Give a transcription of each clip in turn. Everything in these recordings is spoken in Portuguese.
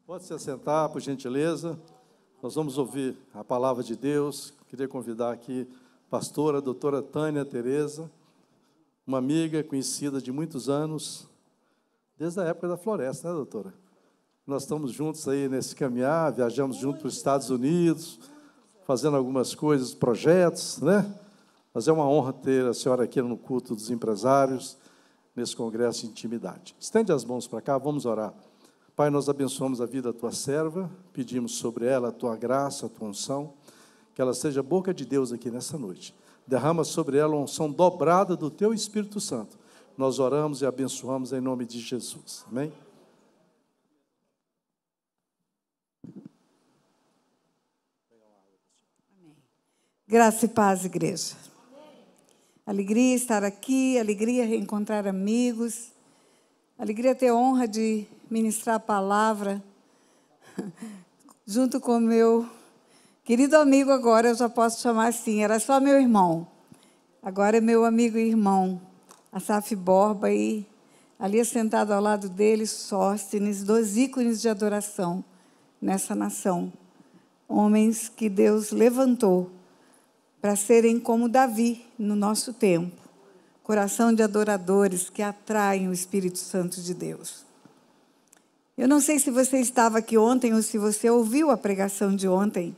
Pode se assentar, por gentileza. Nós vamos ouvir a palavra de Deus. Queria convidar aqui a pastora, a doutora Tânia Tereza, uma amiga conhecida de muitos anos, desde a época da floresta, né, doutora? Nós estamos juntos aí nesse caminhar, viajamos juntos para os Estados Unidos, fazendo algumas coisas, projetos, né? Mas é uma honra ter a senhora aqui no culto dos empresários, nesse congresso de intimidade. Estende as mãos para cá, vamos orar. Pai, nós abençoamos a vida da tua serva, pedimos sobre ela a tua graça, a tua unção, que ela seja boca de Deus aqui nessa noite. Derrama sobre ela uma unção dobrada do teu Espírito Santo. Nós oramos e abençoamos em nome de Jesus. Amém? Graça e paz, igreja. Alegria estar aqui, alegria reencontrar amigos, alegria ter a honra de ministrar a palavra junto com meu querido amigo agora, eu já posso chamar assim, era só meu irmão, agora é meu amigo e irmão, Asaf Borba, e ali sentado ao lado dele, Sóstenes, dois ícones de adoração nessa nação, homens que Deus levantou para serem como Davi no nosso tempo, coração de adoradores que atraem o Espírito Santo de Deus. Eu não sei se você estava aqui ontem ou se você ouviu a pregação de ontem,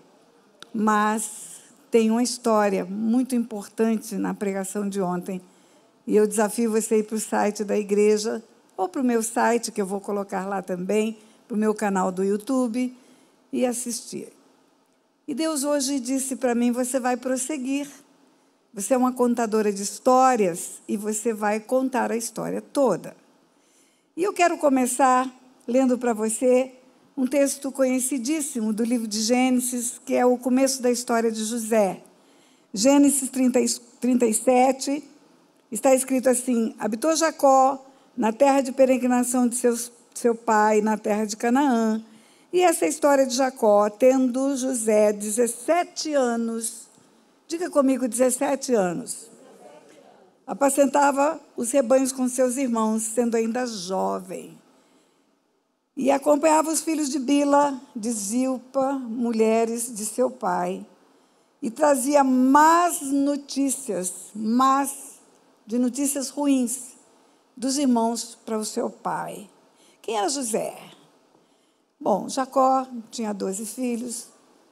mas tem uma história muito importante na pregação de ontem. E eu desafio você a ir para o site da igreja, ou para o meu site, que eu vou colocar lá também, para o meu canal do YouTube, e assistir. E Deus hoje disse para mim, você vai prosseguir. Você é uma contadora de histórias e você vai contar a história toda. E eu quero começar lendo para você um texto conhecidíssimo do livro de Gênesis, que é o começo da história de José. Gênesis 37, está escrito assim: habitou Jacó na terra de peregrinação de seu pai, na terra de Canaã. E essa é a história de Jacó, tendo José 17 anos, diga comigo, 17 anos, apacentava os rebanhos com seus irmãos, sendo ainda jovem. E acompanhava os filhos de Bila, de Zilpa, mulheres de seu pai, e trazia más notícias, de notícias ruins, dos irmãos para o seu pai. Quem era José? Bom, Jacó tinha 12 filhos.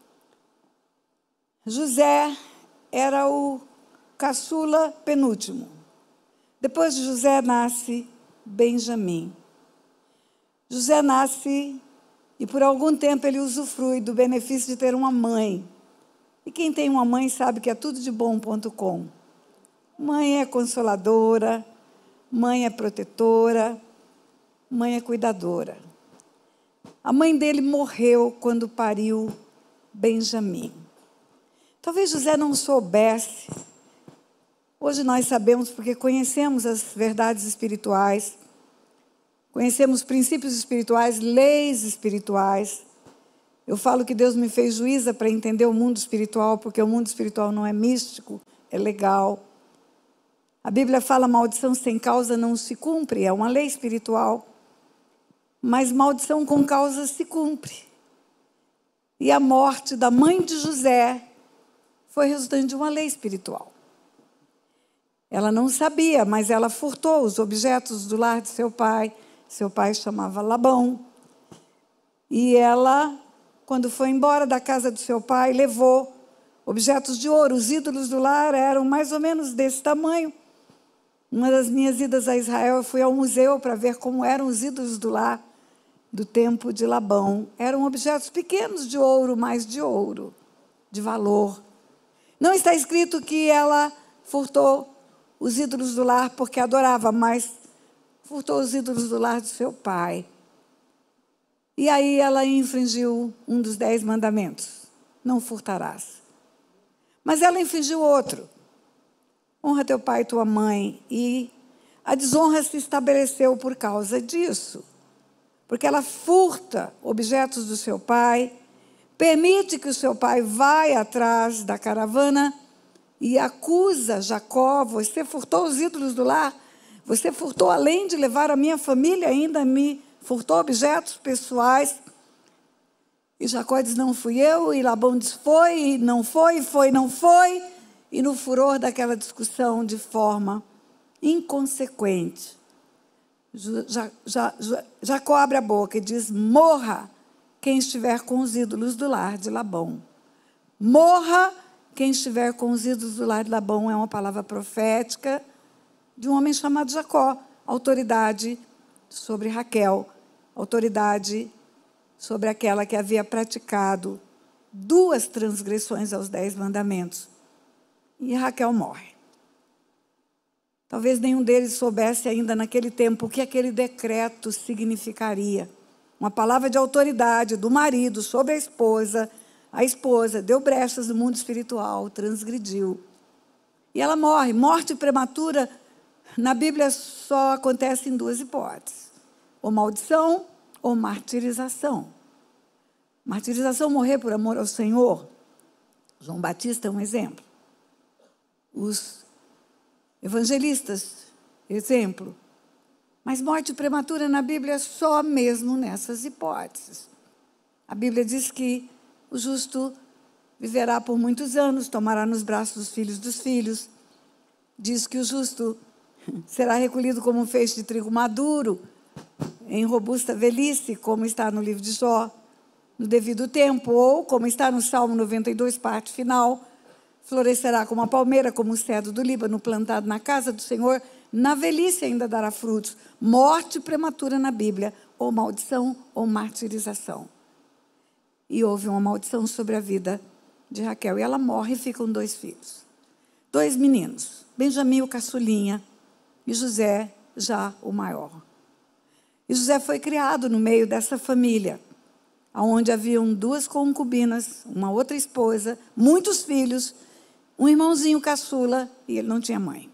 José era o caçula penúltimo. Depois de José nasce Benjamim. José nasce e por algum tempo ele usufrui do benefício de ter uma mãe. E quem tem uma mãe sabe que é tudo de bom.com. Mãe é consoladora, mãe é protetora, mãe é cuidadora. A mãe dele morreu quando pariu Benjamim. Talvez José não soubesse. Hoje nós sabemos porque conhecemos as verdades espirituais, conhecemos princípios espirituais, leis espirituais. Eu falo que Deus me fez juíza para entender o mundo espiritual, porque o mundo espiritual não é místico, é legal. A Bíblia fala: maldição sem causa não se cumpre, é uma lei espiritual. Mas maldição com causa se cumpre. E a morte da mãe de José foi resultante de uma lei espiritual. Ela não sabia, mas ela furtou os objetos do lar de seu pai. Seu pai chamava Labão. E ela, quando foi embora da casa do seu pai, levou objetos de ouro. Os ídolos do lar eram mais ou menos desse tamanho. Uma das minhas idas a Israel, eu fui ao museu para ver como eram os ídolos do lar do tempo de Labão. Eram objetos pequenos de ouro, mas de ouro, de valor. Não está escrito que ela furtou os ídolos do lar porque adorava, mas furtou os ídolos do lar do seu pai. E aí ela infringiu um dos 10 mandamentos: não furtarás. Mas ela infringiu outro: honra teu pai e tua mãe. E a desonra se estabeleceu por causa disso. Porque ela furta objetos do seu pai, permite que o seu pai vá atrás da caravana e acusa Jacó: você furtou os ídolos do lar, você furtou, além de levar a minha família, ainda me furtou objetos pessoais. E Jacó diz, não fui eu, e Labão diz, foi, e não foi, não foi. E no furor daquela discussão, de forma inconsequente, Jacó abre a boca e diz, morra quem estiver com os ídolos do lar de Labão. Morra quem estiver com os ídolos do lar de Labão. É uma palavra profética de um homem chamado Jacó, autoridade sobre Raquel, autoridade sobre aquela que havia praticado 2 transgressões aos 10 mandamentos. E Raquel morre. Talvez nenhum deles soubesse ainda naquele tempo o que aquele decreto significaria. Uma palavra de autoridade do marido sobre a esposa deu brechas no mundo espiritual, transgrediu. E ela morre. Morte prematura, na Bíblia, só acontece em 2 hipóteses. Ou maldição ou martirização. Martirização, morrer por amor ao Senhor. João Batista é um exemplo. Os evangelistas, exemplo. Mas morte prematura na Bíblia só mesmo nessas hipóteses. A Bíblia diz que o justo viverá por muitos anos, tomará nos braços os filhos dos filhos. Diz que o justo será recolhido como um feixe de trigo maduro, em robusta velhice, como está no livro de Jó, no devido tempo, ou como está no Salmo 92, parte final, florescerá como a palmeira, como o cedro do Líbano, plantado na casa do Senhor, na velhice ainda dará frutos. Morte prematura na Bíblia, ou maldição, ou martirização. E houve uma maldição sobre a vida de Raquel, e ela morre e ficam 2 filhos. 2 meninos, Benjamim, o caçulinha, e José, já o maior. E José foi criado no meio dessa família, onde haviam 2 concubinas, uma outra esposa, muitos filhos, um irmãozinho caçula, e ele não tinha mãe.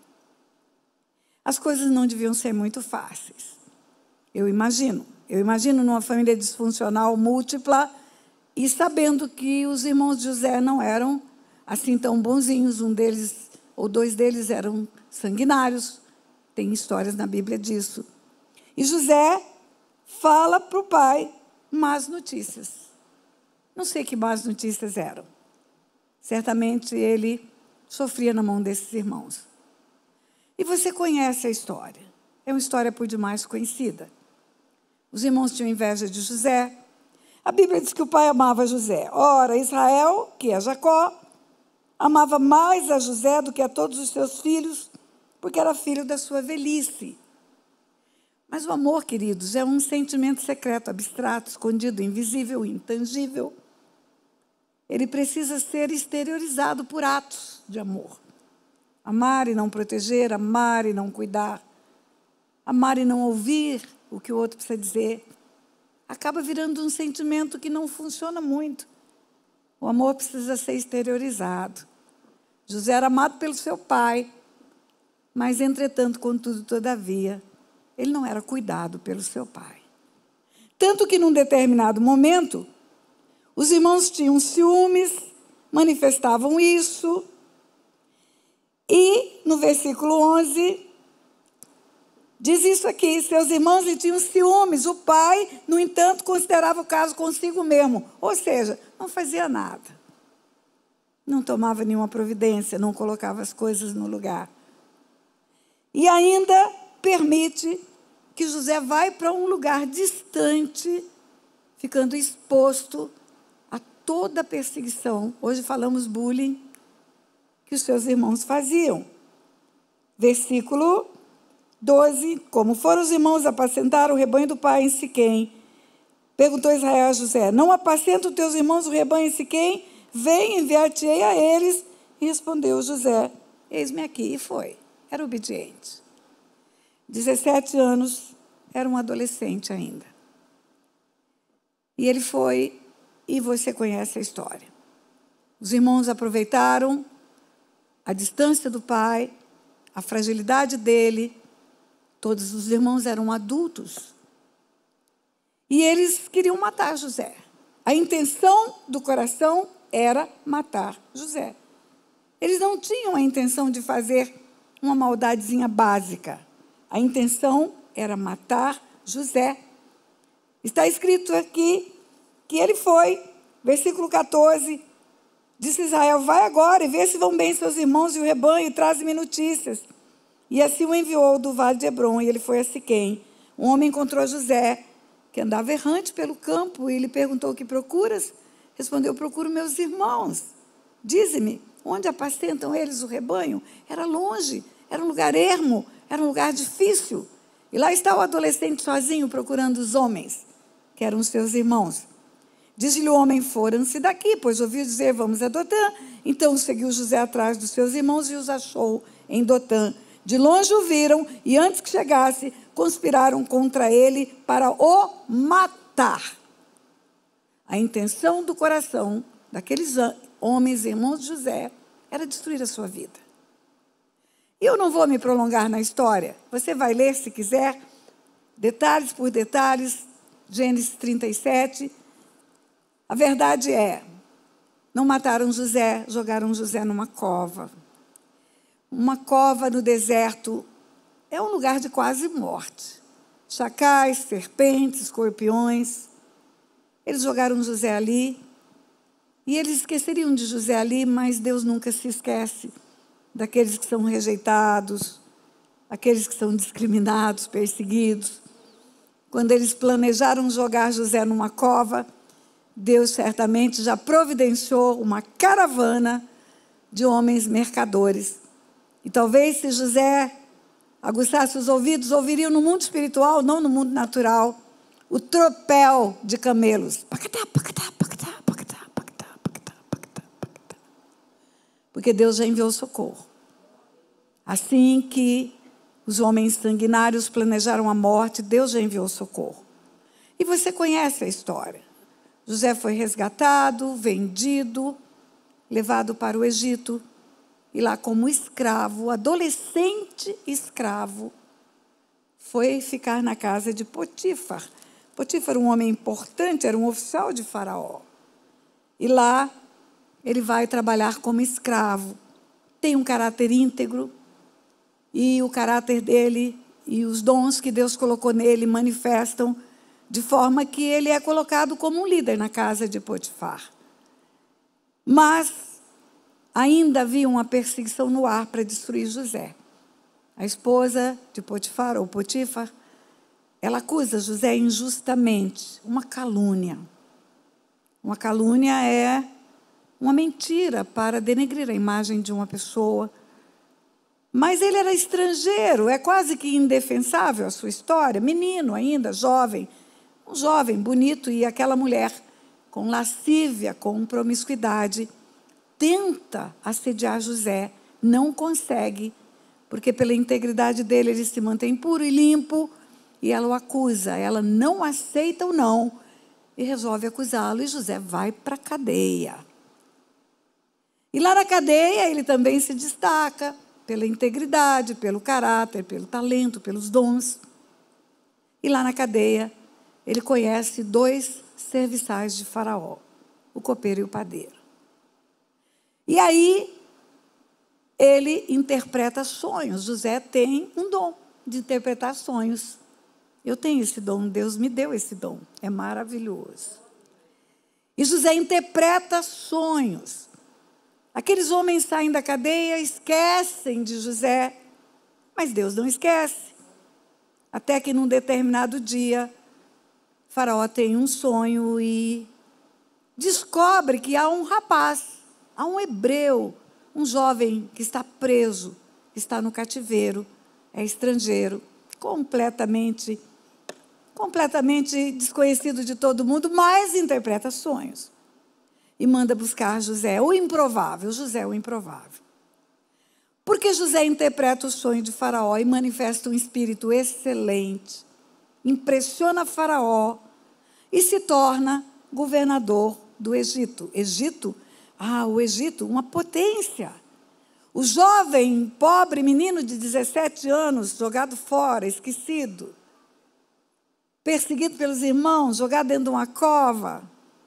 As coisas não deviam ser muito fáceis. Eu imagino numa família disfuncional múltipla, e sabendo que os irmãos de José não eram assim tão bonzinhos, um deles ou 2 deles eram sanguinários, tem histórias na Bíblia disso. E José fala para o pai más notícias. Não sei que más notícias eram. Certamente ele sofria na mão desses irmãos. E você conhece a história. É uma história por demais conhecida. Os irmãos tinham inveja de José. A Bíblia diz que o pai amava José. Ora, Israel, que é Jacó, amava mais a José do que a todos os seus filhos, porque era filho da sua velhice. Mas o amor, queridos, é um sentimento secreto, abstrato, escondido, invisível, intangível. Ele precisa ser exteriorizado por atos de amor. Amar e não proteger, amar e não cuidar, amar e não ouvir o que o outro precisa dizer, acaba virando um sentimento que não funciona muito. O amor precisa ser exteriorizado. José era amado pelo seu pai, mas, entretanto, contudo, todavia, ele não era cuidado pelo seu pai. Tanto que, num determinado momento, os irmãos tinham ciúmes, manifestavam isso, e, no versículo 11, diz isso aqui, seus irmãos lhe tinham ciúmes, o pai, no entanto, considerava o caso consigo mesmo, ou seja, não fazia nada, não tomava nenhuma providência, não colocava as coisas no lugar. E ainda permite que José vai para um lugar distante, ficando exposto a toda a perseguição, hoje falamos bullying, que os seus irmãos faziam. Versículo 12, como foram os irmãos apacentar o rebanho do pai em Siquém, perguntou Israel a José, não apacenta os teus irmãos o rebanho em Siquém? Vem, enviar-te-ei a eles. E respondeu José, eis-me aqui. E foi, era obediente. 17 anos, era um adolescente ainda. E ele foi, e você conhece a história. Os irmãos aproveitaram a distância do pai, a fragilidade dele. Todos os irmãos eram adultos. E eles queriam matar José. A intenção do coração era matar José. Eles não tinham a intenção de fazer uma maldadezinha básica. A intenção era matar José. Está escrito aqui que ele foi Versículo 14, disse Israel: vai agora e vê se vão bem seus irmãos e o rebanho, e traze-me notícias. E assim o enviou do vale de Hebrom, e ele foi a Siquém. Um homem encontrou José, que andava errante pelo campo, e lhe perguntou: o que procuras? Respondeu: procuro meus irmãos. Dize-me, onde apacentam eles o rebanho? Era longe, era um lugar ermo, era um lugar difícil. E lá está o adolescente sozinho procurando os homens, que eram os seus irmãos. Disse-lhe o homem: foram-se daqui, pois ouviu dizer: vamos a Dotã. Então seguiu José atrás dos seus irmãos e os achou em Dotã. De longe o viram e, antes que chegasse, conspiraram contra ele para o matar. A intenção do coração daqueles homens, irmãos de José, era destruir a sua vida. E eu não vou me prolongar na história. Você vai ler, se quiser, detalhes por detalhes, Gênesis 37. A verdade é, não mataram José, jogaram José numa cova. Uma cova no deserto é um lugar de quase morte. Chacais, serpentes, escorpiões. Eles jogaram José ali. E eles esqueceriam de José ali, mas Deus nunca se esquece daqueles que são rejeitados, aqueles que são discriminados, perseguidos. Quando eles planejaram jogar José numa cova, Deus certamente já providenciou uma caravana de homens mercadores. E talvez, se José aguçasse os ouvidos, ouviriam no mundo espiritual, não no mundo natural, o tropel de camelos. Pacatá, pacatá, pacatá, pacatá, pacatá, pacatá, pacatá, pacatá. Porque Deus já enviou socorro. Assim que os homens sanguinários planejaram a morte, Deus já enviou socorro. E você conhece a história. José foi resgatado, vendido, levado para o Egito. E lá, como escravo, adolescente escravo, foi ficar na casa de Potifar. Potifar era um homem importante, era um oficial de Faraó. E lá, ele vai trabalhar como escravo. Tem um caráter íntegro, e o caráter dele e os dons que Deus colocou nele manifestam de forma que ele é colocado como um líder na casa de Potifar. Mas ainda havia uma perseguição no ar para destruir José. A esposa de Potifar, ou Potifar, ela acusa José injustamente, uma calúnia. Uma calúnia é uma mentira para denegrir a imagem de uma pessoa. Mas ele era estrangeiro, é quase que indefensável a sua história, menino ainda, jovem, um jovem bonito, e aquela mulher com lascívia, com promiscuidade, tenta assediar José, não consegue, porque pela integridade dele ele se mantém puro e limpo, e ela o acusa, ela não aceita o não, e resolve acusá-lo, e José vai para a cadeia. E lá na cadeia ele também se destaca pela integridade, pelo caráter, pelo talento, pelos dons. E lá na cadeia ele conhece 2 serviçais de Faraó, o copeiro e o padeiro. E aí ele interpreta sonhos. José tem um dom de interpretar sonhos. Eu tenho esse dom, Deus me deu esse dom, é maravilhoso. E José interpreta sonhos. Aqueles homens saem da cadeia, esquecem de José, mas Deus não esquece. Até que num determinado dia, Faraó tem um sonho e descobre que há um rapaz, há um hebreu, um jovem que está preso, está no cativeiro, é estrangeiro, completamente desconhecido de todo mundo, mas interpreta sonhos. E manda buscar José, o improvável, José o improvável. Porque José interpreta o sonho de Faraó e manifesta um espírito excelente, impressiona Faraó e se torna governador do Egito. O Egito, uma potência. O jovem, pobre menino de 17 anos, jogado fora, esquecido, perseguido pelos irmãos, jogado dentro de uma cova,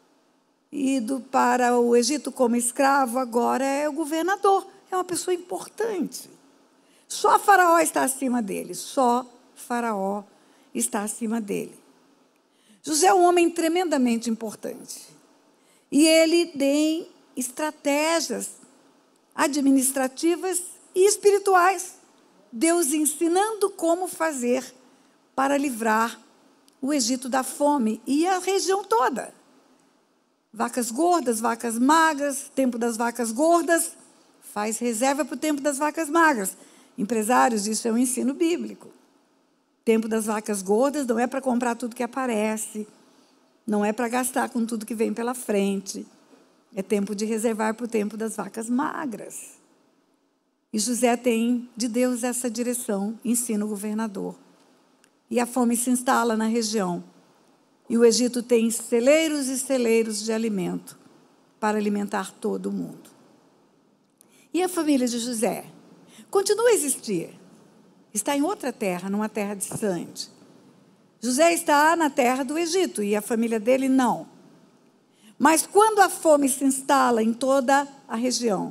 ido para o Egito como escravo, agora é o governador, é uma pessoa importante. Só Faraó está acima dele, só Faraó está acima dele. José é um homem tremendamente importante. e ele tem estratégias administrativas e espirituais. Deus ensinando como fazer para livrar o Egito da fome e a região toda. Vacas gordas, vacas magras, tempo das vacas gordas, faz reserva para o tempo das vacas magras. Empresários, isso é um ensino bíblico. Tempo das vacas gordas não é para comprar tudo que aparece, não é para gastar com tudo que vem pela frente. É tempo de reservar para o tempo das vacas magras. E José tem de Deus essa direção, ensina o governador. E a fome se instala na região. E o Egito tem celeiros e celeiros de alimento para alimentar todo mundo. E a família de José continua a existir. Está em outra terra, numa terra distante. José está na terra do Egito e a família dele não. Mas quando a fome se instala em toda a região,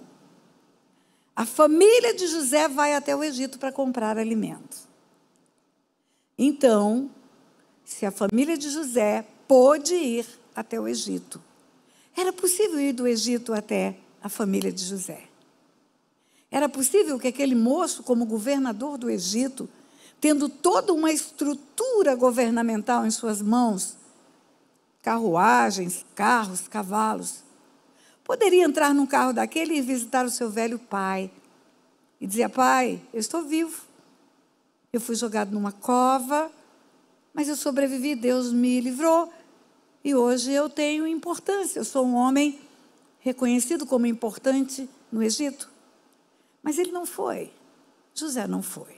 a família de José vai até o Egito para comprar alimentos. Então, se a família de José pôde ir até o Egito, era possível ir do Egito até a família de José. Era possível que aquele moço, como governador do Egito, tendo toda uma estrutura governamental em suas mãos, carruagens, carros, cavalos, poderia entrar num carro daquele e visitar o seu velho pai. E dizia: pai, eu estou vivo. Eu fui jogado numa cova, mas eu sobrevivi, Deus me livrou. E hoje eu tenho importância. Eu sou um homem reconhecido como importante no Egito. Mas ele não foi. José não foi.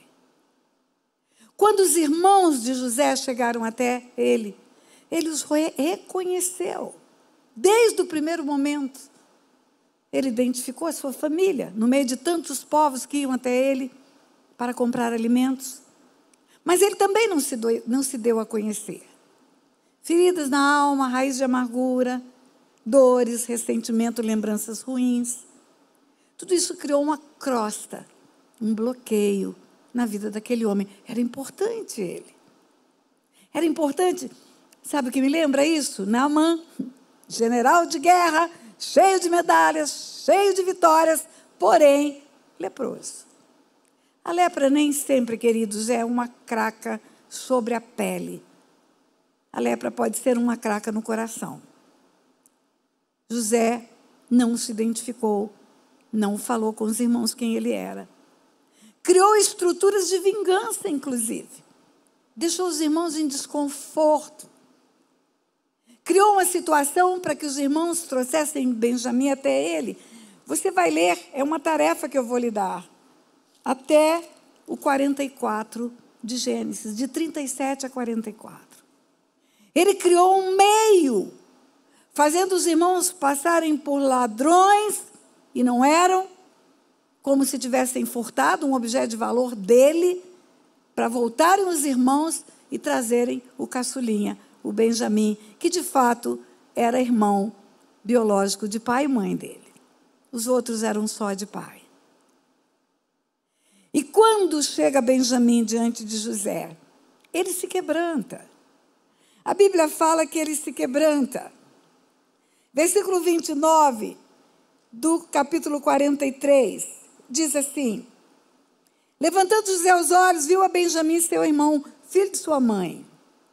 Quando os irmãos de José chegaram até ele, ele os reconheceu. Desde o primeiro momento, ele identificou a sua família, no meio de tantos povos que iam até ele para comprar alimentos. Mas ele também não se deu a conhecer. Feridas na alma, raiz de amargura, dores, ressentimento, lembranças ruins. Tudo isso criou uma crosta, um bloqueio na vida daquele homem. Era importante ele. Era importante. Sabe o que me lembra isso? Naamã, general de guerra, cheio de medalhas, cheio de vitórias, porém leproso. A lepra nem sempre, queridos, é uma craca sobre a pele. A lepra pode ser uma craca no coração. José não se identificou, não falou com os irmãos quem ele era. Criou estruturas de vingança, inclusive. Deixou os irmãos em desconforto. Criou uma situação para que os irmãos trouxessem Benjamim até ele. Você vai ler, é uma tarefa que eu vou lhe dar. Até o 44 de Gênesis, de 37 a 44. Ele criou um meio, fazendo os irmãos passarem por ladrões, e não eram, como se tivessem furtado um objeto de valor dele, para voltarem os irmãos e trazerem o caçulinha, o Benjamim, que de fato era irmão biológico de pai e mãe dele. Os outros eram só de pai. E quando chega Benjamim diante de José, ele se quebranta. A Bíblia fala que ele se quebranta. Versículo 29 do capítulo 43, diz assim: levantando José os olhos, viu a Benjamim, seu irmão, filho de sua mãe.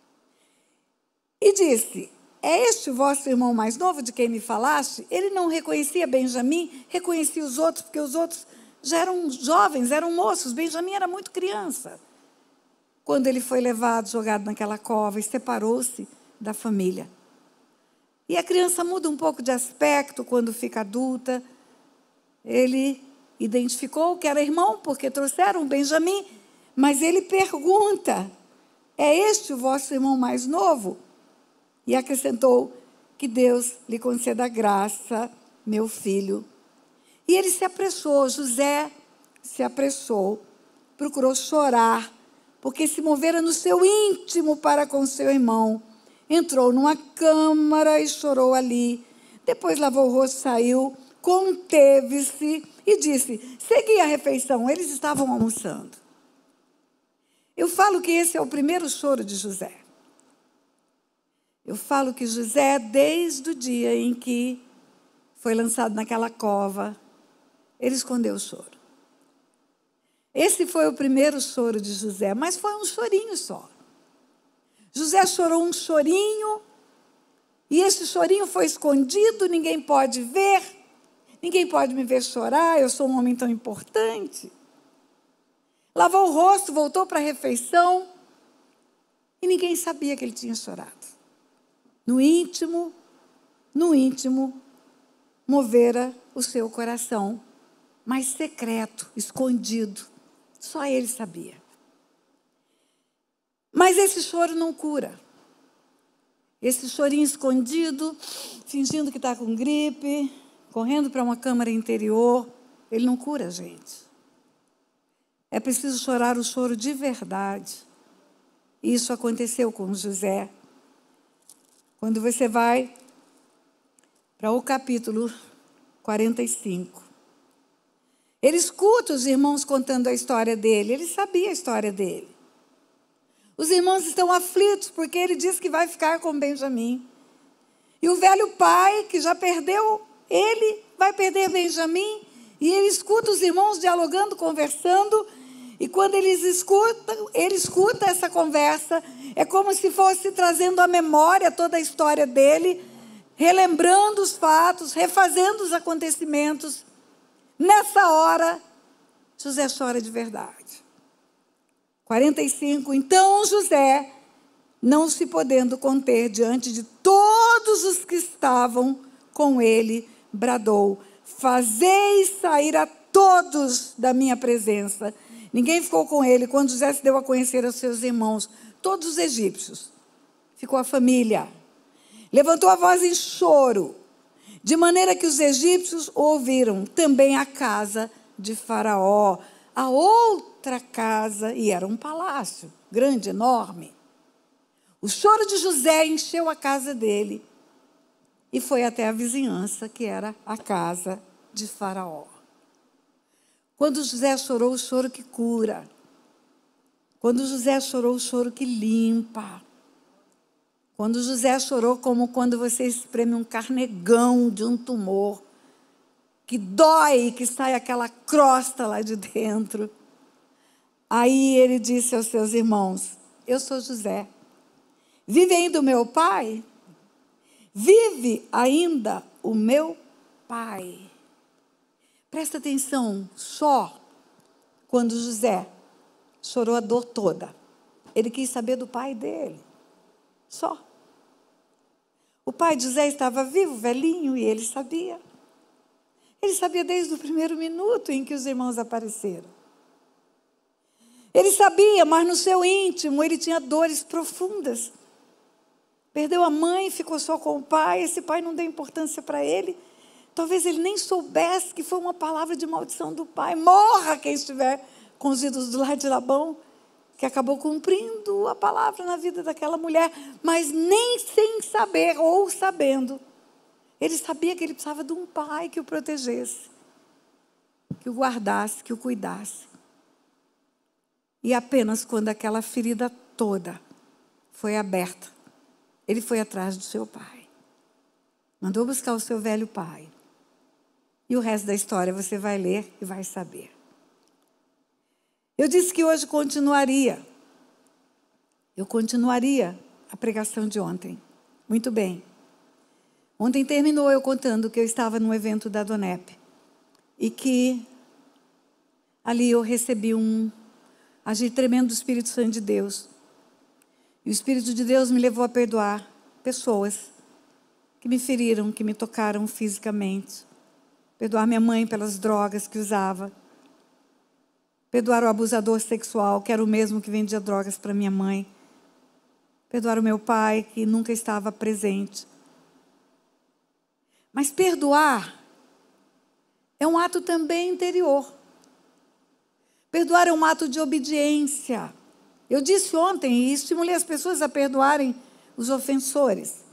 E disse: é este o vosso irmão mais novo de quem me falaste? Ele não reconhecia Benjamim, reconhecia os outros, porque os outros já eram jovens, eram moços. Benjamim era muito criança quando ele foi levado, jogado naquela cova e separou-se da família. E a criança muda um pouco de aspecto quando fica adulta. Ele identificou que era irmão, porque trouxeram Benjamim, mas ele pergunta: é este o vosso irmão mais novo? E acrescentou: que Deus lhe conceda graça, meu filho. E ele se apressou, José se apressou, procurou chorar, porque se movera no seu íntimo para com seu irmão. Entrou numa câmara e chorou ali. Depois lavou o rosto, saiu, conteve-se e disse: segui a refeição. Eles estavam almoçando. Eu falo que esse é o primeiro choro de José. Eu falo que José, desde o dia em que foi lançado naquela cova, ele escondeu o choro. Esse foi o primeiro choro de José, mas foi um chorinho só. José chorou um chorinho, e esse chorinho foi escondido, ninguém pode ver, ninguém pode me ver chorar, eu sou um homem tão importante. Lavou o rosto, voltou para a refeição, e ninguém sabia que ele tinha chorado. No íntimo, movera o seu coração, mas secreto, escondido. Só ele sabia. Mas esse choro não cura. Esse chorinho escondido, fingindo que está com gripe, correndo para uma câmara interior, ele não cura a gente. É preciso chorar o choro de verdade. Isso aconteceu com José. Quando você vai para o capítulo 45, ele escuta os irmãos contando a história dele, ele sabia a história dele. Os irmãos estão aflitos porque ele diz que vai ficar com Benjamim. E o velho pai, que já perdeu ele, vai perder Benjamim, e ele escuta os irmãos dialogando, conversando, e quando ele escuta essa conversa, é como se fosse trazendo à memória toda a história dele, relembrando os fatos, refazendo os acontecimentos. Nessa hora, José chora de verdade. 45, então José, não se podendo conter diante de todos os que estavam com ele, bradou: fazei sair a todos da minha presença. Ninguém ficou com ele quando José se deu a conhecer aos seus irmãos, todos os egípcios. Ficou a família. Levantou a voz em choro, de maneira que os egípcios ouviram, também a casa de Faraó, a outra casa, e era um palácio, grande, enorme. O choro de José encheu a casa dele e foi até a vizinhança, que era a casa de Faraó. Quando José chorou, o choro que cura. Quando José chorou, o choro que limpa. Quando José chorou, como quando você espreme um carnegão de um tumor, que dói, que sai aquela crosta lá de dentro. Aí ele disse aos seus irmãos: eu sou José. Vive ainda o meu pai? Vive ainda o meu pai? Presta atenção, só quando José chorou a dor toda, ele quis saber do pai dele. Só. O pai de José estava vivo, velhinho, e ele sabia. Ele sabia desde o primeiro minuto em que os irmãos apareceram. Ele sabia, mas no seu íntimo ele tinha dores profundas. Perdeu a mãe, ficou só com o pai, esse pai não deu importância para ele. Talvez ele nem soubesse que foi uma palavra de maldição do pai. Morra quem estiver com os ídolos do lado de Labão, que acabou cumprindo a palavra na vida daquela mulher, mas nem sem saber ou sabendo, ele sabia que ele precisava de um pai que o protegesse, que o guardasse, que o cuidasse. E apenas quando aquela ferida toda foi aberta, ele foi atrás do seu pai. Mandou buscar o seu velho pai. E o resto da história você vai ler e vai saber. Eu disse que hoje continuaria. Eu continuaria a pregação de ontem. Muito bem. Ontem terminou eu contando que eu estava num evento da Donep. E que ali eu recebi um agir tremendo do Espírito Santo de Deus. E o Espírito de Deus me levou a perdoar pessoas que me feriram, que me tocaram fisicamente. Perdoar minha mãe pelas drogas que usava. Perdoar o abusador sexual, que era o mesmo que vendia drogas para minha mãe. Perdoar o meu pai, que nunca estava presente. Mas perdoar é um ato também interior. Perdoar é um ato de obediência. Eu disse ontem e estimulei as pessoas a perdoarem os ofensores.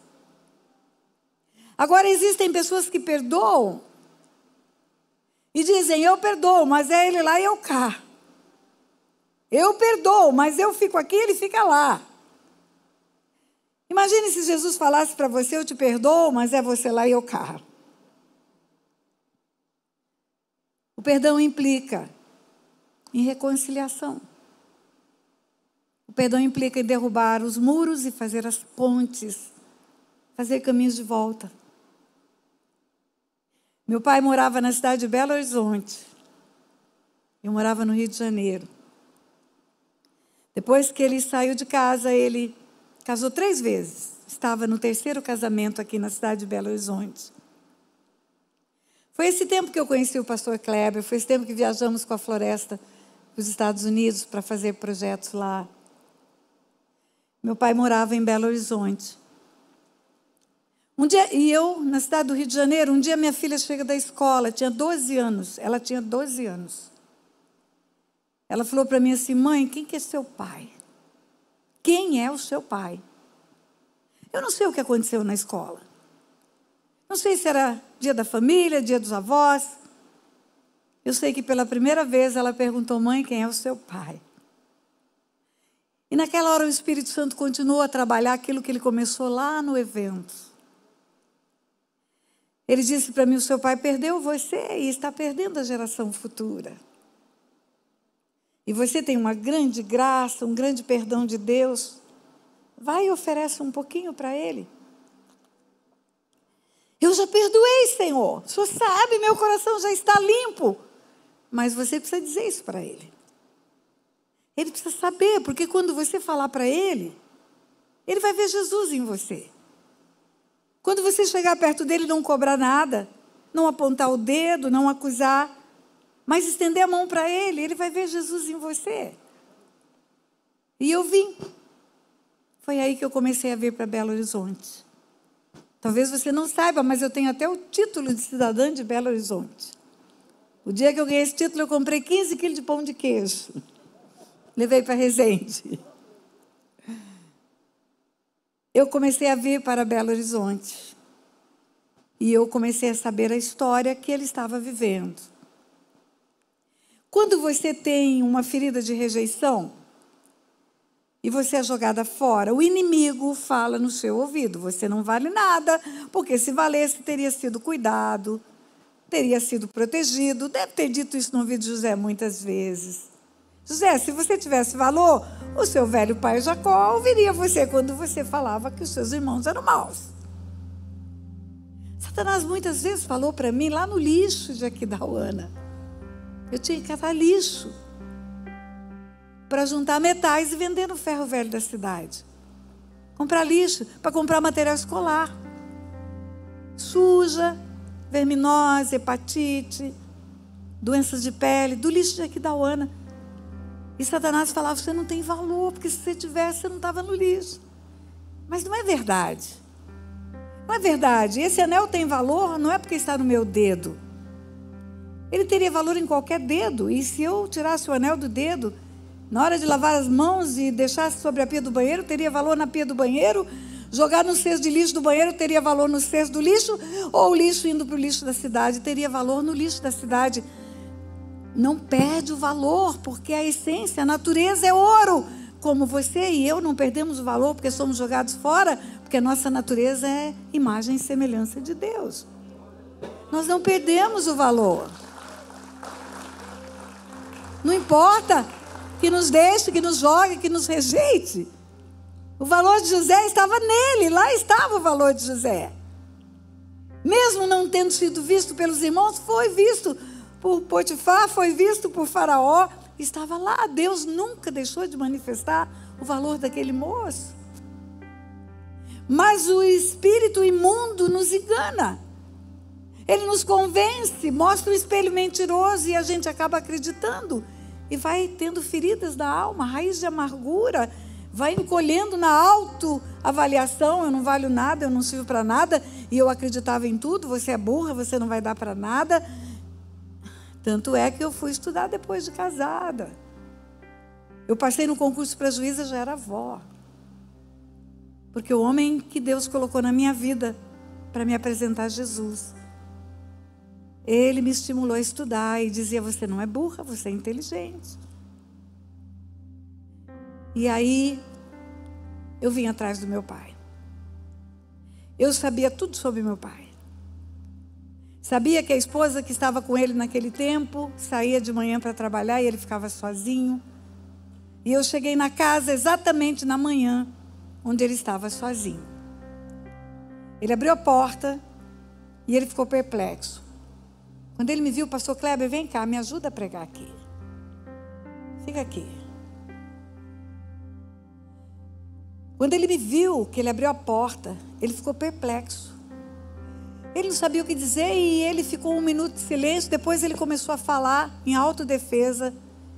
Agora existem pessoas que perdoam e dizem: eu perdoo, mas é ele lá e eu cá. Eu perdoo, mas eu fico aqui e ele fica lá. Imagine se Jesus falasse para você: eu te perdoo, mas é você lá e eu cá. O perdão implica em reconciliação. O perdão implica em derrubar os muros e fazer as pontes, fazer caminhos de volta. Meu pai morava na cidade de Belo Horizonte. Eu morava no Rio de Janeiro. Depois que ele saiu de casa, ele casou 3 vezes. Estava no 3º casamento aqui na cidade de Belo Horizonte. Foi esse tempo que eu conheci o pastor Kleber, foi esse tempo que viajamos com a Floresta para os Estados Unidos para fazer projetos lá. Meu pai morava em Belo Horizonte. Um dia, e eu, na cidade do Rio de Janeiro, um dia minha filha chega da escola, tinha 12 anos. Ela tinha 12 anos. Ela falou para mim assim: mãe, quem que é seu pai? Quem é o seu pai? Eu não sei o que aconteceu na escola. Não sei se era dia da família, dia dos avós. Eu sei que pela primeira vez ela perguntou: mãe, quem é o seu pai? E naquela hora o Espírito Santo continuou a trabalhar aquilo que ele começou lá no evento. Ele disse para mim: o seu pai perdeu você e está perdendo a geração futura. E você tem uma grande graça, um grande perdão de Deus. Vai e oferece um pouquinho para ele. Eu já perdoei, Senhor. O Senhor sabe, meu coração já está limpo. Mas você precisa dizer isso para ele. Ele precisa saber, porque quando você falar para ele, ele vai ver Jesus em você. Quando você chegar perto dele, não cobrar nada, não apontar o dedo, não acusar, mas estender a mão para ele, ele vai ver Jesus em você. E eu vim. Foi aí que eu comecei a vir para Belo Horizonte. Talvez você não saiba, mas eu tenho até o título de cidadã de Belo Horizonte. O dia que eu ganhei esse título, eu comprei 15 quilos de pão de queijo. Levei para Resende. Eu comecei a vir para Belo Horizonte. E eu comecei a saber a história que ele estava vivendo. Quando você tem uma ferida de rejeição e você é jogada fora, o inimigo fala no seu ouvido: você não vale nada, porque se valesse teria sido cuidado, teria sido protegido. Deve ter dito isso no ouvido de José muitas vezes. José, se você tivesse valor, o seu velho pai Jacó ouviria você quando você falava que os seus irmãos eram maus. Satanás muitas vezes falou para mim lá no lixo de Aquidauana. Eu tinha que catar lixo para juntar metais e vender no ferro velho da cidade. Comprar lixo para comprar material escolar. Suja, verminose, hepatite, doenças de pele, do lixo de Aquidauana. E Satanás falava: você não tem valor, porque se você tivesse, você não estava no lixo. Mas não é verdade. Não é verdade. Esse anel tem valor não é porque está no meu dedo. Ele teria valor em qualquer dedo. E se eu tirasse o anel do dedo, na hora de lavar as mãos e deixasse sobre a pia do banheiro, teria valor na pia do banheiro. Jogar no cesto de lixo do banheiro, teria valor no cesto do lixo. Ou o lixo indo para o lixo da cidade, teria valor no lixo da cidade. Não perde o valor, porque a essência, a natureza é ouro. Como você e eu não perdemos o valor porque somos jogados fora, porque a nossa natureza é imagem e semelhança de Deus. Nós não perdemos o valor. Não importa que nos deixe, que nos jogue, que nos rejeite. O valor de José estava nele, lá estava o valor de José. Mesmo não tendo sido visto pelos irmãos, foi visto por Potifar, foi visto por Faraó, estava lá. Deus nunca deixou de manifestar o valor daquele moço. Mas o espírito imundo nos engana. Ele nos convence, mostra um espelho mentiroso e a gente acaba acreditando. E vai tendo feridas da alma, raiz de amargura, vai encolhendo na autoavaliação: eu não valho nada, eu não sirvo para nada, e eu acreditava em tudo, você é burra, você não vai dar para nada. Tanto é que eu fui estudar depois de casada. Eu passei no concurso para juíza, já era avó. Porque o homem que Deus colocou na minha vida para me apresentar a Jesus, ele me estimulou a estudar e dizia: você não é burra, você é inteligente. E aí eu vim atrás do meu pai. Eu sabia tudo sobre meu pai. Sabia que a esposa que estava com ele naquele tempo saía de manhã para trabalhar e ele ficava sozinho. E eu cheguei na casa exatamente na manhã, onde ele estava sozinho. Ele abriu a porta e ele ficou perplexo. Quando ele me viu, pastor Kleber, vem cá, me ajuda a pregar aqui. Fica aqui. Quando ele me viu, que ele abriu a porta, ele ficou perplexo. Ele não sabia o que dizer e ele ficou 1 minuto de silêncio. Depois ele começou a falar em autodefesa.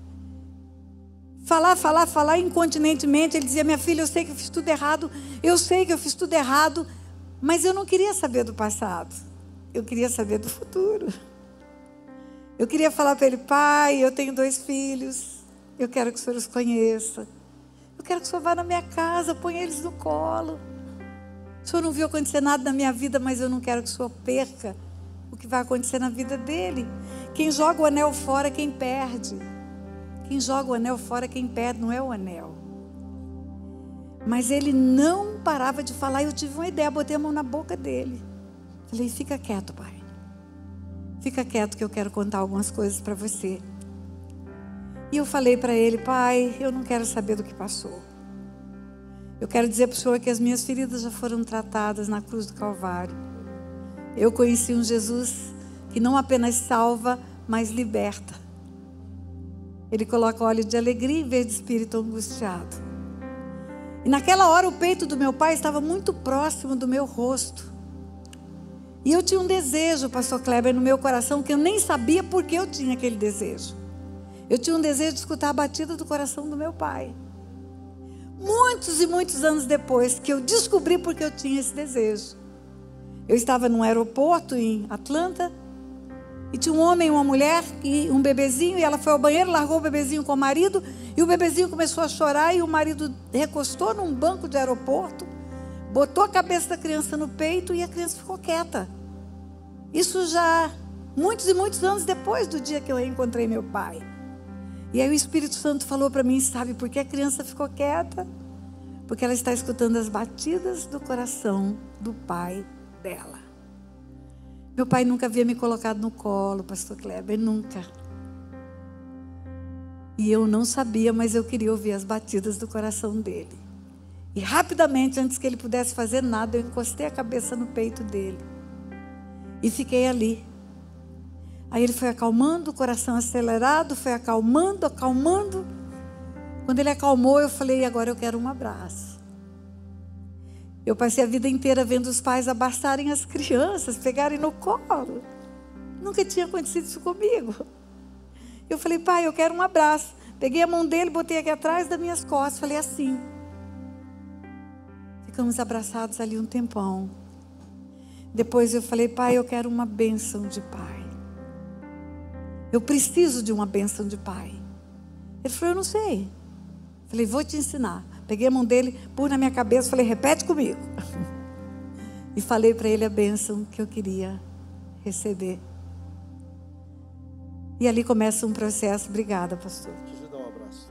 Falar incontinentemente. Ele dizia, minha filha, eu sei que eu fiz tudo errado. Eu sei que eu fiz tudo errado. Mas eu não queria saber do passado. Eu queria saber do futuro. Eu queria falar para ele, pai, eu tenho 2 filhos. Eu quero que o senhor os conheça. Eu quero que o senhor vá na minha casa, ponha eles no colo. O senhor não viu acontecer nada na minha vida, mas eu não quero que o senhor perca o que vai acontecer na vida dele. Quem joga o anel fora é quem perde. Quem joga o anel fora é quem perde, não é o anel. Mas ele não parava de falar. Eu tive uma ideia, botei a mão na boca dele. Falei, fica quieto, pai. Fica quieto que eu quero contar algumas coisas para você. E eu falei para ele, pai, eu não quero saber do que passou. Eu quero dizer para o senhor que as minhas feridas já foram tratadas na cruz do Calvário. Eu conheci um Jesus que não apenas salva, mas liberta. Ele coloca óleo de alegria em vez de espírito angustiado. E naquela hora o peito do meu pai estava muito próximo do meu rosto. E eu tinha um desejo, pastor Kleber, no meu coração, que eu nem sabia por que eu tinha aquele desejo. Eu tinha um desejo de escutar a batida do coração do meu pai. Muitos e muitos anos depois que eu descobri por que eu tinha esse desejo. Eu estava num aeroporto em Atlanta e tinha um homem e uma mulher e um bebezinho, e ela foi ao banheiro, largou o bebezinho com o marido e o bebezinho começou a chorar e o marido recostou num banco de aeroporto, botou a cabeça da criança no peito e a criança ficou quieta. Isso já muitos e muitos anos depois do dia que eu reencontrei meu pai. E aí o Espírito Santo falou para mim, sabe por que a criança ficou quieta? Porque ela está escutando as batidas do coração do pai dela. Meu pai nunca havia me colocado no colo, pastor Kleber, nunca. E eu não sabia, mas eu queria ouvir as batidas do coração dele. E rapidamente, antes que ele pudesse fazer nada, eu encostei a cabeça no peito dele. E fiquei ali. Aí ele foi acalmando, o coração acelerado, foi acalmando. Quando ele acalmou, eu falei, agora eu quero um abraço. Eu passei a vida inteira vendo os pais abraçarem as crianças, pegarem no colo. Nunca tinha acontecido isso comigo. Eu falei, pai, eu quero um abraço. Peguei a mão dele, botei aqui atrás das minhas costas, falei assim. Ficamos abraçados ali um tempão. Depois eu falei, pai, eu quero uma bênção de pai. Eu preciso de uma bênção de pai. Ele falou, eu não sei. Falei, vou te ensinar. Peguei a mão dele, pus na minha cabeça, falei, repete comigo. E falei para ele a bênção que eu queria receber. E ali começa um processo. Obrigada, pastor. Deixa eu te dar um abraço.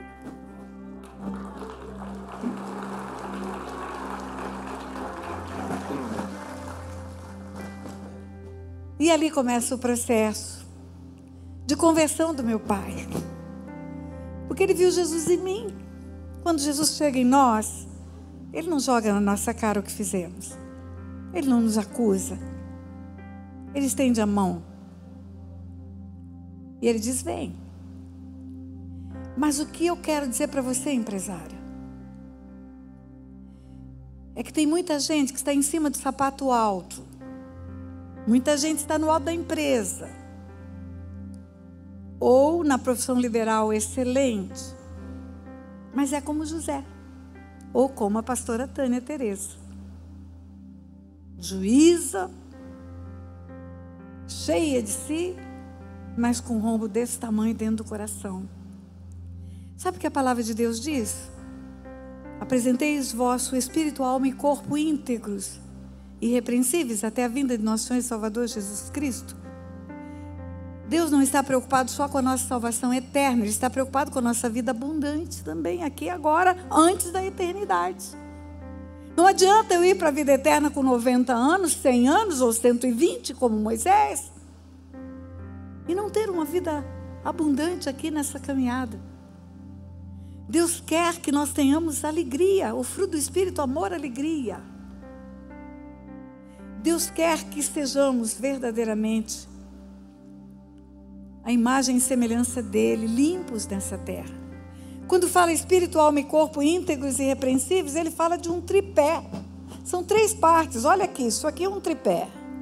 E ali começa o processo de conversão do meu pai. Porque ele viu Jesus em mim. Quando Jesus chega em nós, ele não joga na nossa cara o que fizemos. Ele não nos acusa. Ele estende a mão. E ele diz, vem. Mas o que eu quero dizer para você, empresário, é que tem muita gente que está em cima do sapato alto. Muita gente está no alto da empresa. Ou na profissão liberal excelente. Mas é como José. Ou como a pastora Tânia Tereza. Juíza, cheia de si, mas com um rombo desse tamanho dentro do coração. Sabe o que a palavra de Deus diz? Apresenteis vosso espírito, alma e corpo íntegros, irrepreensíveis até a vinda de nosso Senhor e Salvador Jesus Cristo. Deus não está preocupado só com a nossa salvação eterna, Ele está preocupado com a nossa vida abundante também, aqui e agora, antes da eternidade. Não adianta eu ir para a vida eterna com 90 anos, 100 anos ou 120, como Moisés, e não ter uma vida abundante aqui nessa caminhada. Deus quer que nós tenhamos alegria, o fruto do Espírito, amor, alegria. Deus quer que sejamos verdadeiramente a imagem e semelhança dele, limpos nessa terra. Quando fala espírito, alma e corpo íntegros e irrepreensíveis, ele fala de um tripé. São 3 partes, olha aqui, isso aqui é um tripé.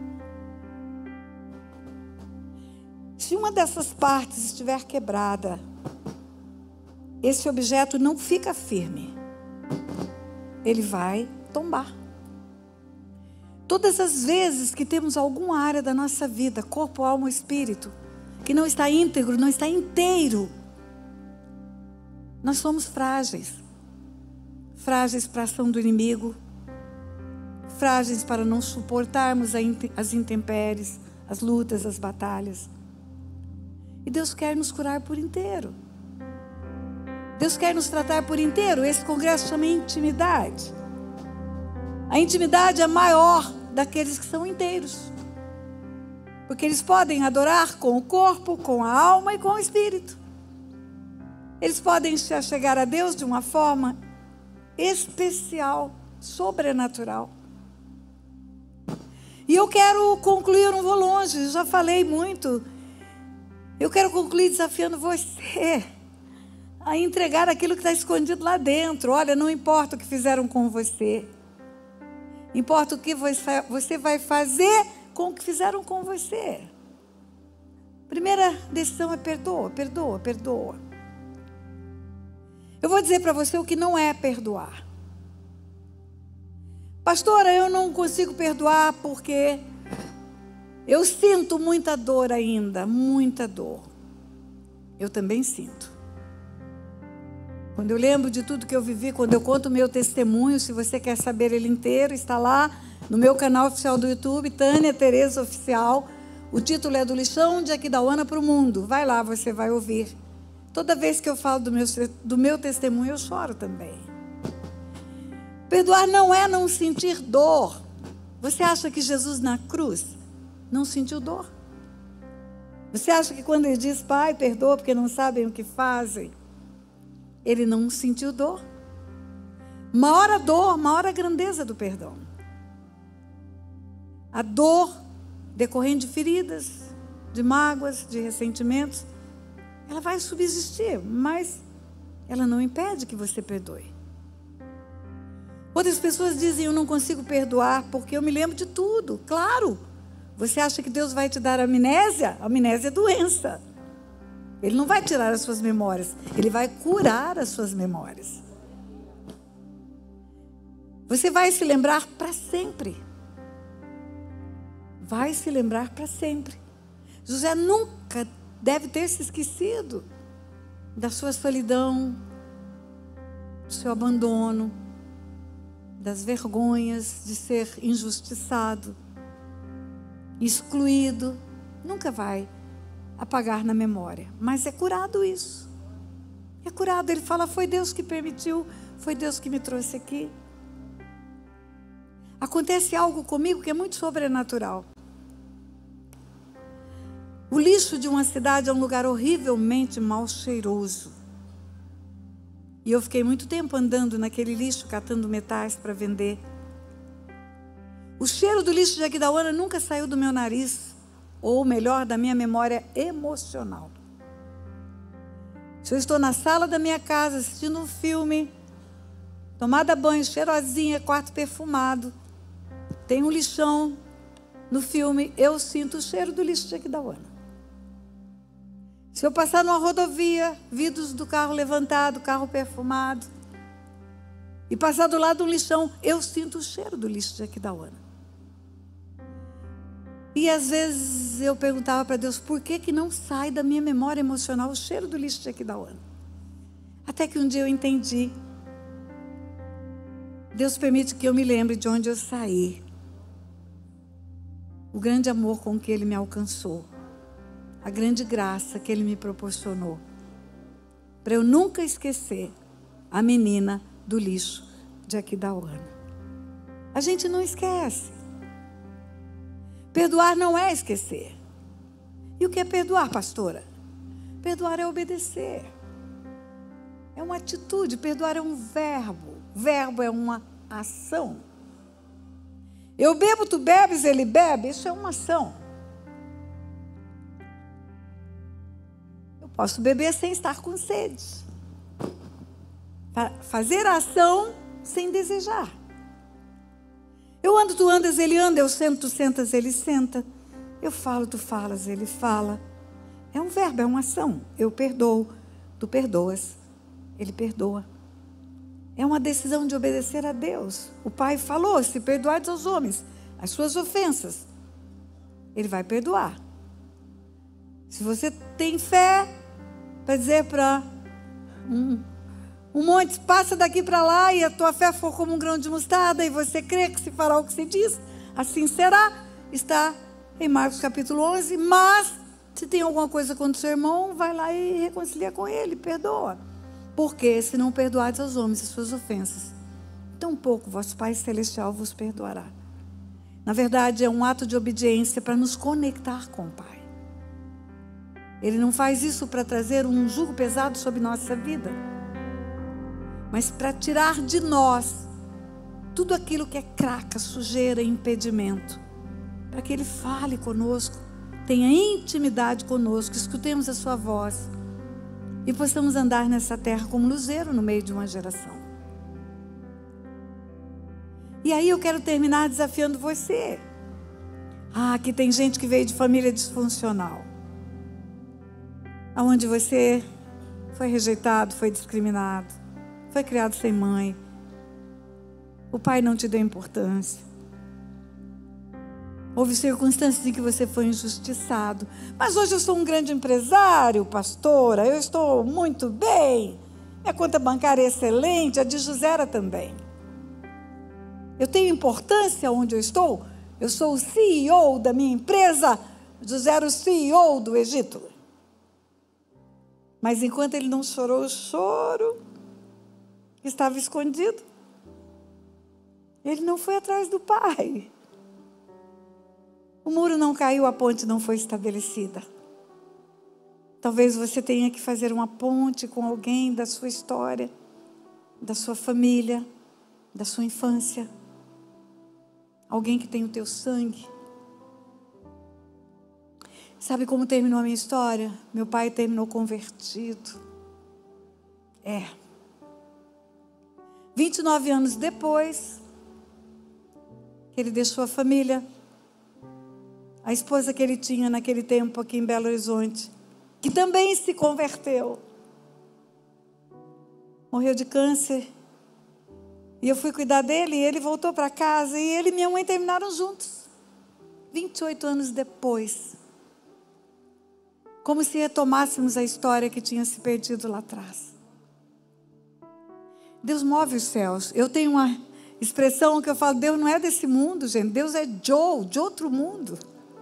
Se uma dessas partes estiver quebrada, esse objeto não fica firme. Ele vai tombar. Todas as vezes que temos alguma área da nossa vida, corpo, alma, espírito, que não está íntegro, não está inteiro, nós somos frágeis. Frágeis para a ação do inimigo, frágeis para não suportarmos as intempéries, as lutas, as batalhas. E Deus quer nos curar por inteiro. Deus quer nos tratar por inteiro. Esse congresso chama intimidade. A intimidade é maior daqueles que são inteiros. Porque eles podem adorar com o corpo, com a alma e com o espírito. Eles podem se achegar a Deus de uma forma especial, sobrenatural. E eu quero concluir, eu não vou longe, já falei muito. Eu quero concluir desafiando você a entregar aquilo que está escondido lá dentro. Olha, não importa o que fizeram com você. Importa o que você vai fazer com o que fizeram com você. Primeira decisão é perdoa, perdoa, perdoa. Eu vou dizer para você o que não é perdoar. Pastora, eu não consigo perdoar porque eu sinto muita dor ainda, muita dor. Eu também sinto. Quando eu lembro de tudo que eu vivi, quando eu conto o meu testemunho, se você quer saber ele inteiro, está lá no meu canal oficial do YouTube, Tânia Tereza Oficial. O título é Do Lixão de Aquidauana para o Mundo. Vai lá, você vai ouvir. Toda vez que eu falo do meu testemunho, eu choro também. Perdoar não é não sentir dor. Você acha que Jesus na cruz não sentiu dor? Você acha que quando ele diz, Pai, perdoa porque não sabem o que fazem, ele não sentiu dor? Maior a dor, maior a grandeza do perdão. A dor decorrente de feridas, de mágoas, de ressentimentos, ela vai subsistir, mas ela não impede que você perdoe. Outras pessoas dizem, eu não consigo perdoar porque eu me lembro de tudo. Claro, você acha que Deus vai te dar amnésia? Amnésia é doença. Ele não vai tirar as suas memórias, ele vai curar as suas memórias. Você vai se lembrar para sempre. Vai se lembrar para sempre. José nunca deve ter se esquecido da sua solidão, do seu abandono, das vergonhas de ser injustiçado, excluído. Nunca vai apagar na memória, mas é curado isso. É curado, ele fala, foi Deus que permitiu, foi Deus que me trouxe aqui. Acontece algo comigo que é muito sobrenatural. O lixo de uma cidade é um lugar horrivelmente mal cheiroso. E eu fiquei muito tempo andando naquele lixo, catando metais para vender. O cheiro do lixo de Aquidauana nunca saiu do meu nariz, ou melhor, da minha memória emocional. Se eu estou na sala da minha casa assistindo um filme, tomada banho, cheirosinha, quarto perfumado, tem um lixão no filme, eu sinto o cheiro do lixo de Aquidauana. Se eu passar numa rodovia, vidros do carro levantado, carro perfumado, e passar do lado de um lixão, eu sinto o cheiro do lixo de Aquidauana. E às vezes eu perguntava para Deus, por que não sai da minha memória emocional o cheiro do lixo de Aquidauana? Até que um dia eu entendi. Deus permite que eu me lembre de onde eu saí. O grande amor com que Ele me alcançou. A grande graça que Ele me proporcionou. Para eu nunca esquecer a menina do lixo de Aquidauana. A gente não esquece. Perdoar não é esquecer. E o que é perdoar, pastora? Perdoar é obedecer. É uma atitude, perdoar é um verbo. Verbo é uma ação. Eu bebo, tu bebes, ele bebe, isso é uma ação. Eu posso beber sem estar com sede. Fazer a ação sem desejar. Eu ando, tu andas, ele anda, eu sento, tu sentas, ele senta. Eu falo, tu falas, ele fala. É um verbo, é uma ação. Eu perdoo, tu perdoas, ele perdoa. É uma decisão de obedecer a Deus. O Pai falou, se perdoares aos homens as suas ofensas, ele vai perdoar. Se você tem fé para dizer para um monte, passa daqui para lá, e a tua fé for como um grão de mostarda, e você crê que se fará o que se diz, assim será. Está em Marcos capítulo 11, mas se tem alguma coisa contra o seu irmão, vai lá e reconcilia com ele, perdoa. Porque se não perdoares aos homens as suas ofensas, tampouco vosso Pai Celestial vos perdoará. Na verdade, é um ato de obediência para nos conectar com o Pai. Ele não faz isso para trazer um jugo pesado sobre nossa vida, mas para tirar de nós tudo aquilo que é craca, sujeira e impedimento, para que Ele fale conosco, tenha intimidade conosco, escutemos a sua voz e possamos andar nessa terra como luzeiro no meio de uma geração. E aí eu quero terminar desafiando você. Aqui tem gente que veio de família disfuncional, onde você foi rejeitado, foi discriminado, foi criado sem mãe, o pai não te deu importância, houve circunstâncias em que você foi injustiçado, mas hoje eu sou um grande empresário, pastora, eu estou muito bem, minha conta bancária é excelente, a de José era também. Eu tenho importância onde eu estou, eu sou o CEO da minha empresa, José era o CEO do Egito. Mas enquanto ele não chorou o choro que estava escondido, ele não foi atrás do pai. O muro não caiu, a ponte não foi estabelecida. Talvez você tenha que fazer uma ponte com alguém da sua história, da sua família, da sua infância. Alguém que tem o teu sangue. Sabe como terminou a minha história? Meu pai terminou convertido. 29 anos depois que ele deixou a família, a esposa que ele tinha naquele tempo aqui em Belo Horizonte, que também se converteu, morreu de câncer. E eu fui cuidar dele, e ele voltou para casa, e ele e minha mãe terminaram juntos. 28 anos depois. Como se retomássemos a história que tinha se perdido lá atrás. Deus move os céus. Eu tenho uma expressão que eu falo, Deus não é desse mundo, gente. Deus é de outro mundo.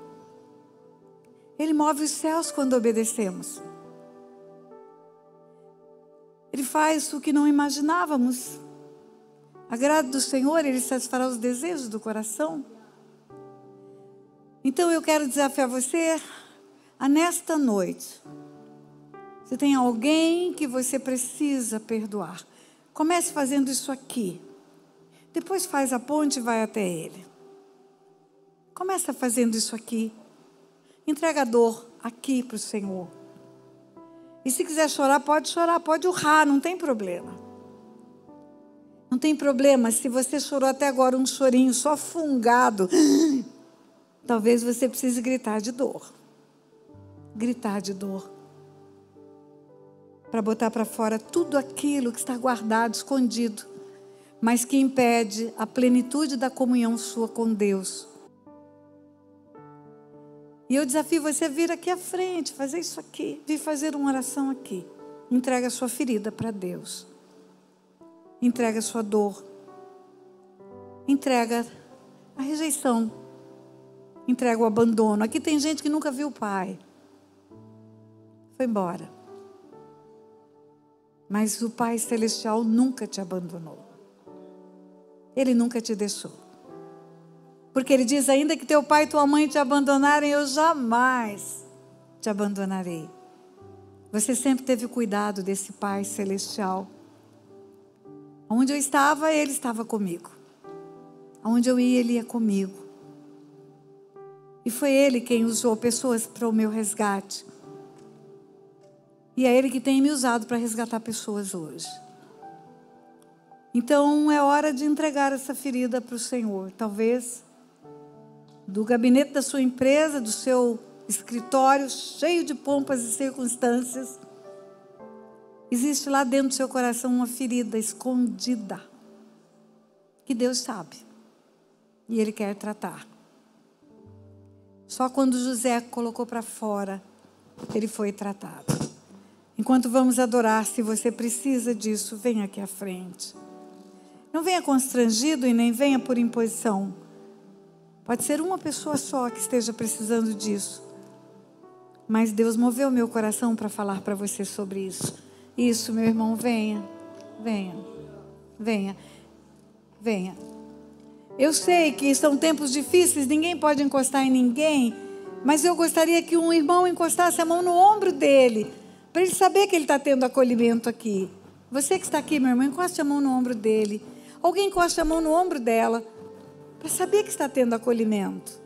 Ele move os céus quando obedecemos. Ele faz o que não imaginávamos. Agrado do Senhor, Ele satisfará os desejos do coração. Então eu quero desafiar você a nesta noite, se tem alguém que você precisa perdoar, comece fazendo isso aqui. Depois faz a ponte e vai até ele. Começa fazendo isso aqui. Entrega a dor aqui para o Senhor. E se quiser chorar, pode urrar, não tem problema. Não tem problema se você chorou até agora um chorinho só fungado. Talvez você precise gritar de dor. Gritar de dor. Para botar para fora tudo aquilo que está guardado, escondido, mas que impede a plenitude da comunhão sua com Deus. E eu desafio você a vir aqui à frente, fazer isso aqui, vir fazer uma oração aqui. Entrega a sua ferida para Deus. Entrega a sua dor. Entrega a rejeição. Entrega o abandono. Aqui tem gente que nunca viu o pai. Foi embora. Mas o Pai Celestial nunca te abandonou. Ele nunca te deixou. Porque ele diz, ainda que teu pai e tua mãe te abandonarem, eu jamais te abandonarei. Você sempre teve cuidado desse Pai celestial. Onde eu estava, ele estava comigo. Aonde eu ia, ele ia comigo. E foi ele quem usou pessoas para o meu resgate. E é ele que tem me usado para resgatar pessoas hoje. Então é hora de entregar essa ferida para o Senhor. Talvez do gabinete da sua empresa, do seu escritório, cheio de pompas e circunstâncias, existe lá dentro do seu coração uma ferida escondida, que Deus sabe, e Ele quer tratar. Só quando José colocou para fora, ele foi tratado. Enquanto vamos adorar, se você precisa disso, venha aqui à frente. Não venha constrangido e nem venha por imposição. Pode ser uma pessoa só que esteja precisando disso. Mas Deus moveu meu coração para falar para você sobre isso. Isso, meu irmão, venha, venha, venha, venha. Eu sei que são tempos difíceis, ninguém pode encostar em ninguém, mas eu gostaria que um irmão encostasse a mão no ombro dele, para ele saber que ele está tendo acolhimento aqui. Você que está aqui, meu irmão, encoste a mão no ombro dele. Alguém encoste a mão no ombro dela, para saber que está tendo acolhimento.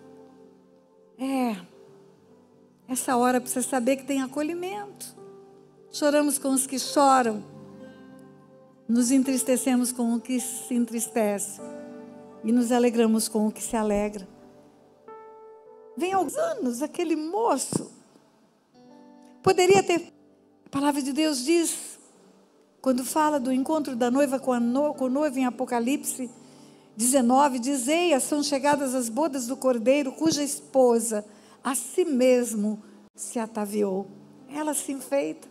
Essa hora precisa saber que tem acolhimento. Choramos com os que choram, nos entristecemos com o que se entristece e nos alegramos com o que se alegra. Vem alguns anos, aquele moço poderia ter, a palavra de Deus diz, quando fala do encontro da noiva com o noivo em Apocalipse 19, diz, eia, são chegadas as bodas do Cordeiro, cuja esposa a si mesmo se ataviou. Ela se enfeita,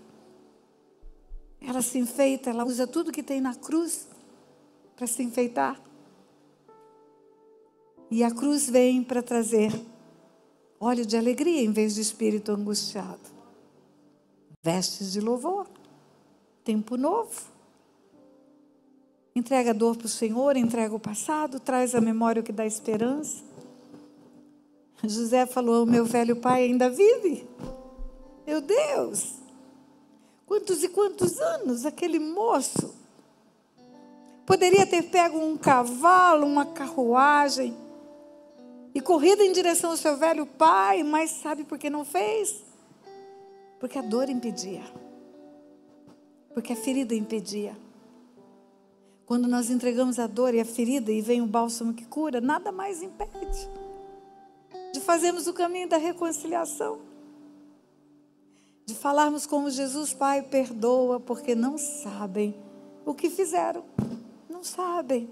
ela usa tudo que tem na cruz para se enfeitar. E a cruz vem para trazer óleo de alegria em vez de espírito angustiado. Vestes de louvor, tempo novo. Entrega a dor para o Senhor, entrega o passado, traz à memória o que dá esperança. José falou, meu velho pai ainda vive? Meu Deus! Quantos e quantos anos aquele moço poderia ter pego um cavalo, uma carruagem e corrido em direção ao seu velho pai, mas sabe por que não fez? Porque a dor impedia. Porque a ferida impedia. Quando nós entregamos a dor e a ferida e vem o bálsamo que cura, nada mais impede de fazermos o caminho da reconciliação. De falarmos como Jesus, Pai, perdoa, porque não sabem o que fizeram. Não sabem.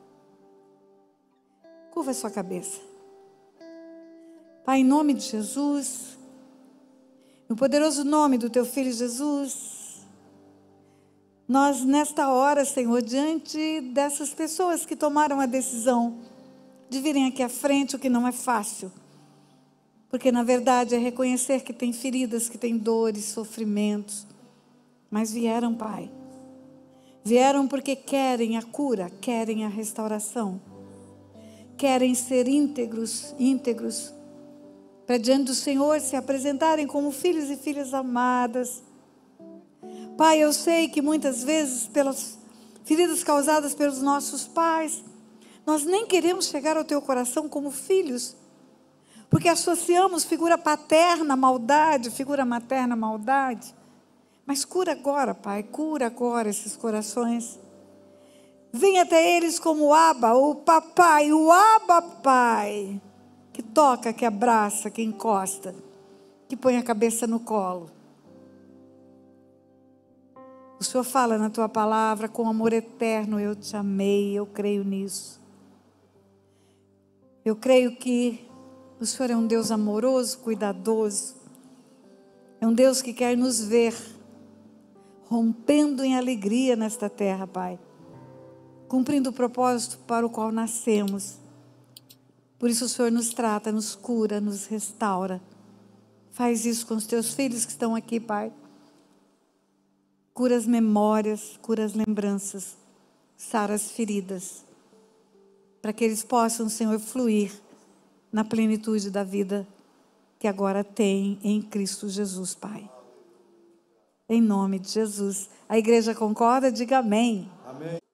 Curva a sua cabeça. Pai, em nome de Jesus, no poderoso nome do Teu Filho Jesus, nós nesta hora, Senhor, diante dessas pessoas que tomaram a decisão de virem aqui à frente, o que não é fácil, porque na verdade é reconhecer que tem feridas, que tem dores, sofrimentos, mas vieram, Pai, vieram porque querem a cura, querem a restauração, querem ser íntegros, para diante do Senhor se apresentarem como filhos e filhas amadas. Pai, eu sei que muitas vezes pelas feridas causadas pelos nossos pais, nós nem queremos chegar ao Teu coração como filhos, porque associamos figura paterna, maldade, figura materna, maldade. Mas cura agora, Pai, cura agora esses corações. Vem até eles como o Abba, o papai, o Abba Pai, que toca, que abraça, que encosta, que põe a cabeça no colo. O Senhor fala na Tua palavra, com amor eterno eu te amei, eu creio nisso. Eu creio que o Senhor é um Deus amoroso, cuidadoso. É um Deus que quer nos ver rompendo em alegria nesta terra, Pai. Cumprindo o propósito para o qual nascemos. Por isso o Senhor nos trata, nos cura, nos restaura. Faz isso com os Teus filhos que estão aqui, Pai. Cura as memórias, cura as lembranças, sara as feridas, para que eles possam, Senhor, fluir na plenitude da vida que agora tem em Cristo Jesus, Pai. Em nome de Jesus. A igreja concorda? Diga amém. Amém.